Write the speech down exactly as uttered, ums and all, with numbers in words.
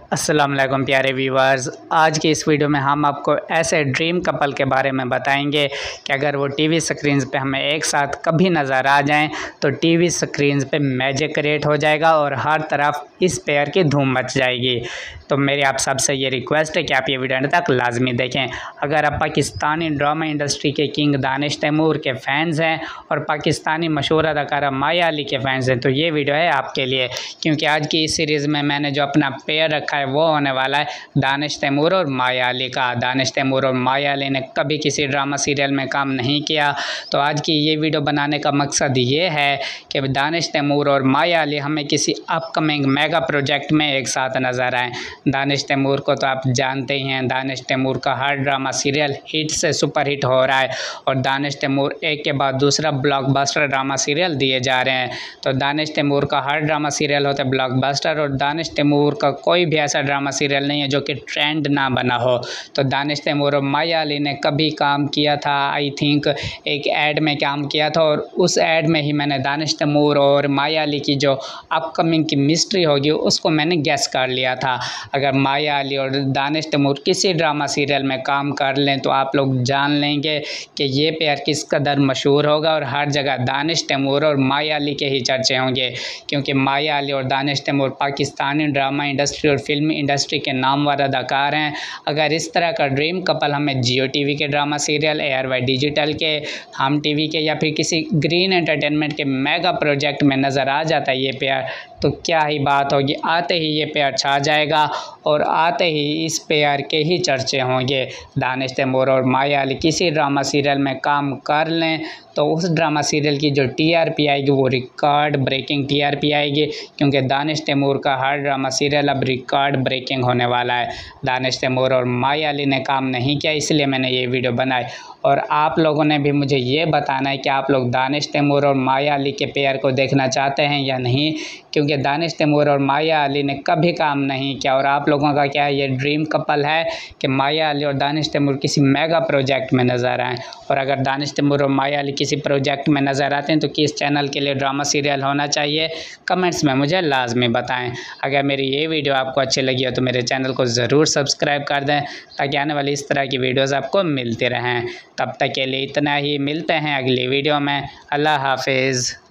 अस्सलाम वालेकुम प्यारे व्यूवर्स। आज की इस वीडियो में हम आपको ऐसे ड्रीम कपल के बारे में बताएंगे कि अगर वो टीवी स्क्रीन्स पे हमें एक साथ कभी नज़र आ जाएं तो टीवी स्क्रीन्स पे मैजिक क्रिएट हो जाएगा और हर तरफ इस पेयर की धूम मच जाएगी। तो मेरी आप सबसे ये रिक्वेस्ट है कि आप ये वीडियो अंत तक लाजमी देखें। अगर आप पाकिस्तानी ड्रामा इंडस्ट्री के किंग दानिश तैमूर के फ़ैन्स हैं और पाकिस्तानी मशहूर अदाकारा माया अली के फ़ैन्स हैं तो ये वीडियो है आपके लिए, क्योंकि आज की इस सीरीज़ में मैंने जो अपना पेयर रखा है वो होने वाला है दानिश तैमूर और माया अली का। दानिश तैमूर और माया अली ने कभी किसी ड्रामा सीरियल में काम नहीं किया, तो आज की ये वीडियो बनाने का मकसद ये है कि दानिश तैमूर और माया अली हमें किसी अपकमिंग मेगा प्रोजेक्ट में एक साथ नज़र आएँ। दानिश तैमूर को तो आप जानते ही हैं, दानिश तैमूर का हर ड्रामा सीरियल हिट से सुपर हिट हो रहा है और दानिश तैमूर एक के बाद दूसरा ब्लॉकबस्टर ड्रामा सीरियल दिए जा रहे हैं। तो दानिश तैमूर का हर ड्रामा सीरियल होता है ब्लॉकबस्टर और दानिश तैमूर का कोई भी ऐसा ड्रामा सीरियल नहीं है जो कि ट्रेंड ना बना हो। तो दानिश तैमूर और माया अली ने कभी काम किया था, आई थिंक एक ऐड में काम किया था और उस ऐड में ही मैंने दानिश तैमूर और माया अली की जो अपकमिंग की मिस्ट्री होगी उसको मैंने गेस कर लिया था। अगर माया अली और दानिश तैमूर किसी ड्रामा सीरियल में काम कर लें तो आप लोग जान लेंगे कि ये पेयर किस कदर मशहूर होगा और हर जगह दानिश तैमूर और माया अली के ही चर्चे होंगे, क्योंकि माया अली और दानिश तैमूर पाकिस्तानी ड्रामा इंडस्ट्री और फिल्म इंडस्ट्री के नामवर अदाकार हैं। अगर इस तरह का ड्रीम कपल हमें जियो टीवी के drama serial, ARY Digital के, हम टीवी के या फिर किसी ग्रीन एंटरटेनमेंट के मेगा प्रोजेक्ट में नज़र आ जाता है ये पेयर, तो क्या ही बात होगी। आते ही ये पेयर छा जाएगा और आते ही इस पेयर के ही चर्चे होंगे। दानिश तैमूर और माया अली किसी ड्रामा सीरियल में काम कर लें तो उस ड्रामा सीरियल की जो टीआरपी आएगी वो रिकॉर्ड ब्रेकिंग टीआरपी आएगी, क्योंकि दानिश तैमूर का हर ड्रामा सीरियल अब रिकॉर्ड ब्रेकिंग होने वाला है। दानिश तैमूर और माया अली ने काम नहीं किया, इसलिए मैंने ये वीडियो बनाई और आप लोगों ने भी मुझे ये बताना है कि आप लोग दानिश तैमूर और माया अली के पेयर को देखना चाहते हैं या नहीं, क्योंकि दानिश तैमूर और माया अली ने कभी काम नहीं किया। और आप लोगों का क्या ये ड्रीम कपल है कि माया अली और दानिश तैमूर किसी मेगा प्रोजेक्ट में नज़र आएँ? और अगर दानिश तैमूर और माया अली किसी प्रोजेक्ट में नज़र आते हैं तो किस चैनल के लिए ड्रामा सीरियल होना चाहिए, कमेंट्स में मुझे लाजमी बताएं। अगर मेरी ये वीडियो आपको अच्छी लगी हो तो मेरे चैनल को ज़रूर सब्सक्राइब कर दें ताकि आने वाली इस तरह की वीडियोज़ आपको मिलती रहें। तब तक के लिए इतना ही, मिलते हैं अगली वीडियो में। अल्लाह हाफिज़।